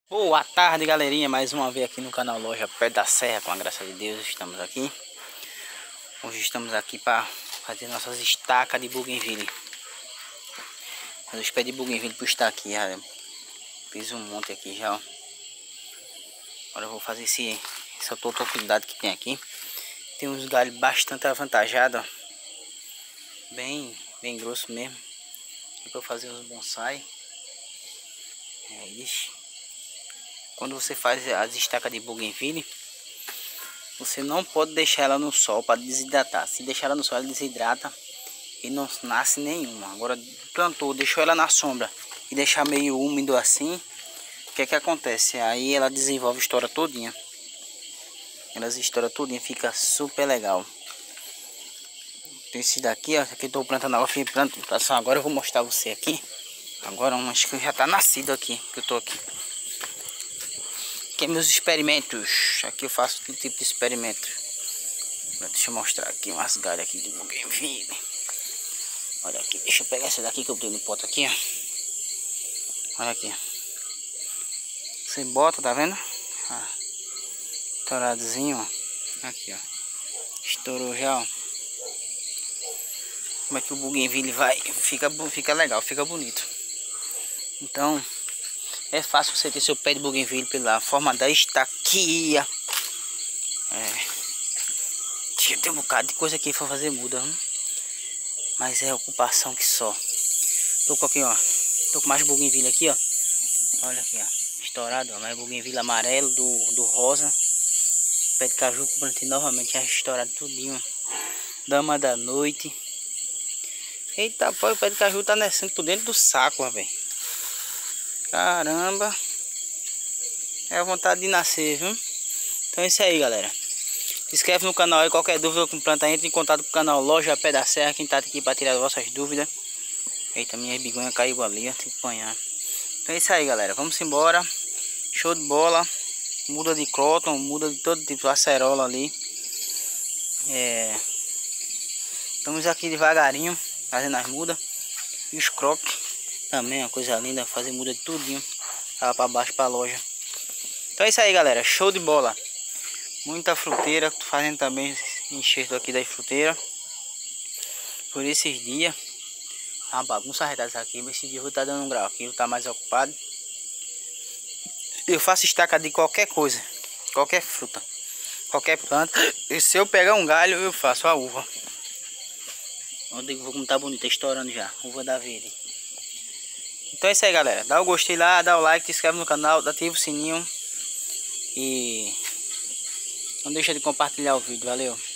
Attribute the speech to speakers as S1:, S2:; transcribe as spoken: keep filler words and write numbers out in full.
S1: Boa tarde, galerinha, mais uma vez aqui no canal Loja Pé da Serra. Com a graça de Deus estamos aqui. Hoje estamos aqui para fazer nossas estacas de bougainville. Fazer os pés de bougainville para estar aqui, já fiz um monte aqui já, ó. Agora eu vou fazer esse, essa totalidade que tem aqui. Tem uns galhos bastante avantajados, ó. Bem, bem grosso mesmo. Aqui para fazer uns bonsai. É isso. Quando você faz as estacas de bougainville, você não pode deixar ela no sol para desidratar. Se deixar ela no sol, ela desidrata e não nasce nenhuma. Agora plantou, deixou ela na sombra e deixar meio úmido assim, o que é que acontece? Aí ela desenvolve, estoura todinha. Elas estouram todinha, fica super legal. Tem esse daqui, ó, aqui eu tô plantando agora, fui plantação agora, eu vou mostrar você aqui. Agora um, acho que já tá nascido aqui, que eu tô aqui. Aqui é meus experimentos. Aqui eu faço todo tipo de experimento. Deixa eu mostrar aqui umas galhas aqui de bougainville. Olha aqui, deixa eu pegar essa daqui que eu tenho no pote aqui, ó. Olha aqui. Você bota, tá vendo? Ah, estouradozinho, ó. Aqui, ó. Estourou já, ó. Como é que o bougainville vai? Fica, fica legal, fica bonito. Então, é fácil você ter seu pé de bougainville pela forma da estaquia. É. Tem um bocado de coisa aqui para fazer muda, hein? Mas é ocupação que só. Tô com aqui, ó. Tô com mais bougainville aqui, ó. Olha aqui, ó. Estourado, ó. Mais bougainville amarelo do, do rosa. Pé de caju que eu plantei novamente, já estourado tudinho. Dama da noite. Eita, pô, o pé de caju tá nascendo por dentro do saco, ó, velho. Caramba. É a vontade de nascer, viu? Então é isso aí, galera. Se inscreve no canal aí, qualquer dúvida com planta, entre em contato com o canal Loja Pé da Serra. Quem tá aqui para tirar as vossas dúvidas. Eita, minha bigonha caiu ali, ó, tem que apanhar. Então é isso aí, galera. Vamos embora. Show de bola. Muda de cróton, muda de todo tipo de acerola ali. É... Estamos aqui devagarinho, fazendo as mudas. E os croques também, uma coisa linda, fazer muda de tudinho. Lá para baixo para a loja. Então é isso aí, galera. Show de bola. Muita fruteira. Tô fazendo também enxerto aqui das fruteiras. Por esses dias. Tá uma bagunça arretada aqui. Mas esse dia eu vou estar dando um grau aqui. Eu vou estar mais ocupado. Eu faço estaca de qualquer coisa. Qualquer fruta. Qualquer planta. E se eu pegar um galho, eu faço a uva. Onde eu vou como tá bonita, estourando já. Uva da verde. Então é isso aí, galera. Dá o gostei lá, dá o like, se inscreve no canal, ativa o sininho. E não deixa de compartilhar o vídeo. Valeu.